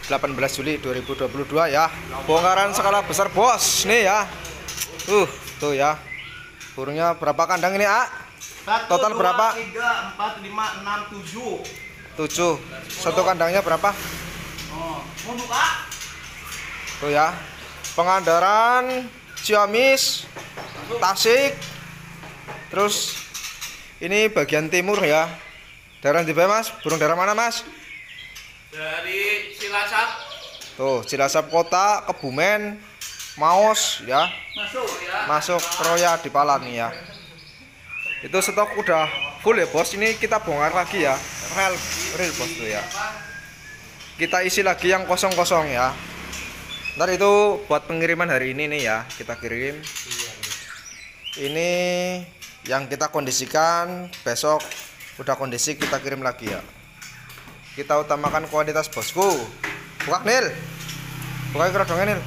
18 Juli 2022 ya. Bongkaran skala besar bos nih ya. Tuh ya. Burungnya berapa kandang ini, A? Total 1, 2, berapa? 3, 4, 5, 6, 7. 7. Satu kandangnya berapa? Oh, mau buka? Tuh ya. Pangandaran, Ciamis, Tasik. Terus ini bagian timur ya. Daerah di bawah, Mas? Burung daerah mana, Mas? Dari Cilacap. Tuh, Cilacap Kota, Kebumen, Maos ya. Masuk ya. Masuk Kroya di Palan ya. Itu stok udah full ya, Bos. Ini kita bongkar lagi ya. Real Bos tuh ya. Kita isi lagi yang kosong-kosong ya. Ntar itu buat pengiriman hari ini nih ya, kita kirim. Ini yang kita kondisikan, besok udah kondisi kita kirim lagi ya. Kita utamakan kualitas, bosku. Buka Nil, buka kerodongnya Nil.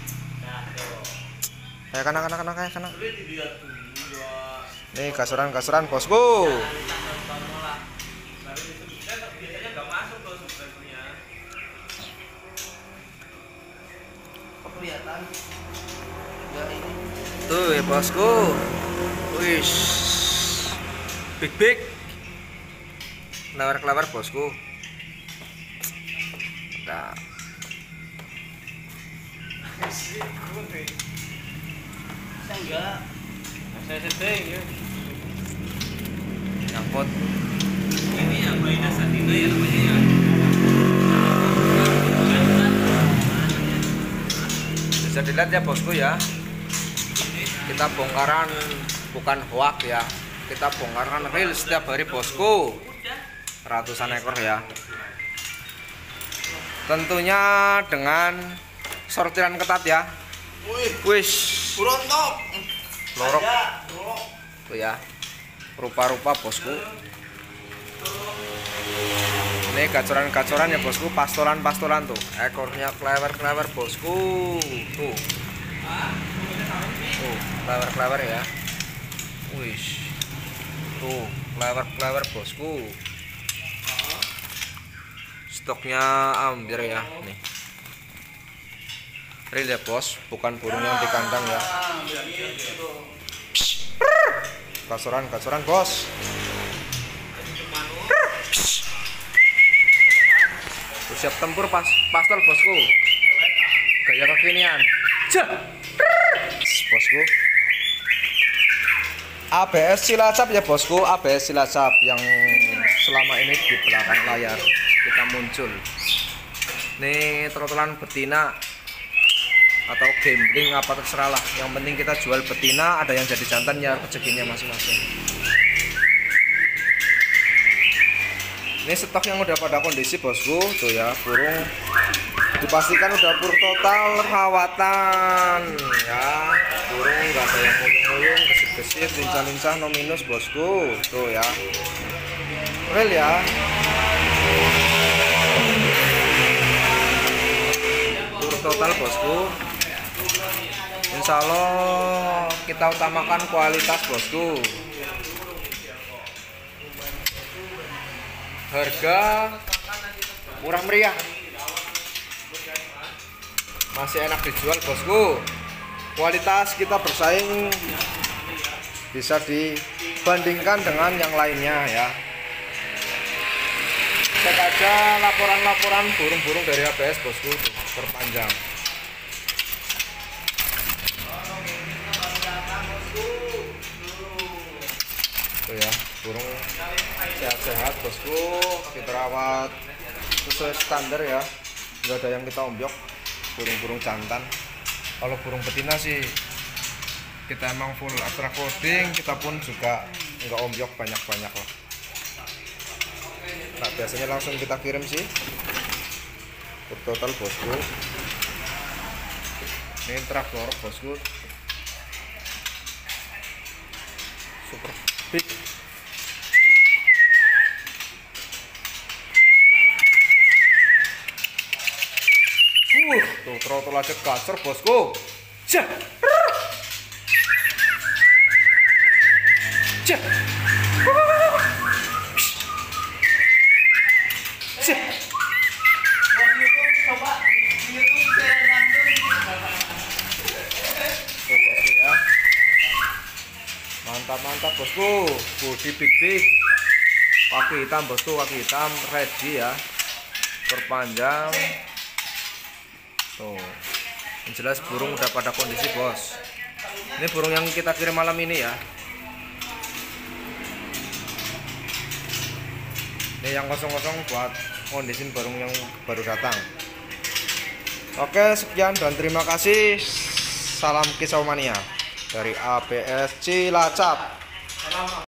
Kayak kanak. Nih kasuran bosku. Tuh ya bosku. Wish, big lawar bosku. Nah. Enggak. Saya setting ya. Nyangkut. Ini ya Baina Satina ya namanya ya. Bisa dilihat ya bosku ya. Kita bongkaran bukan hoak ya. Kita bongkaran real setiap hari bosku. Ratusan ekor ya. Tentunya dengan sortiran ketat ya. Wish, Burontok. lorok tuh ya. Rupa-rupa bosku. Ini gacoran ya bosku, pastolan tuh. Ekornya klewer bosku. Tuh. Klewer ya. Wish. Tuh, klewer bosku. Stoknya hampir ya nih. Real ya bos, bukan burung yang di kandang ya. Kasoran bos. Siap tempur pastol bosku. Gaya kekinian. Bosku. ABS Cilacap ya bosku, ABS Cilacap yang selama ini di belakang layar kita muncul. Nih trotolan betina atau gambling apa terserah lah. Yang penting kita jual betina, ada yang jadi jantan ya rezekinya masing-masing. Ini stok yang udah pada kondisi bosku, tuh ya, burung dipastikan udah pur total rawatan ya. Burung nggak ada yang nguyung-nguyung, gesit-gesit, lincah-lincah, no minus bosku, tuh ya. Real ya. Pur total bosku. Insya Allah kita utamakan kualitas bosku. Harga murah meriah, masih enak dijual bosku. Kualitas kita bersaing bisa dibandingkan dengan yang lainnya ya. Cek aja laporan burung-burung dari ABS bosku, terpanjang. Tuh ya, burung sehat-sehat bosku, kita rawat sesuai standar ya, nggak ada yang kita ombyok. Burung-burung jantan. Kalau burung betina sih kita emang full extra coding, kita pun juga nggak ombyok banyak-banyak lah. Nah biasanya langsung kita kirim sih. Total bosku. Ini terakhir bosku. Super big. Tuh trotol aja gacor bosku. Jah. Jah. Jah. Coba Mantap bosku, body big. Kaki hitam bosku, kaki hitam ready ya. Perpanjang. Tuh. Yang jelas burung udah pada kondisi bos. Ini burung yang kita kirim malam ini ya. Ini yang kosong-kosong buat kondisi burung yang baru datang. Oke, sekian dan terima kasih. Salam Kisau Mania dari ABS Cilacap.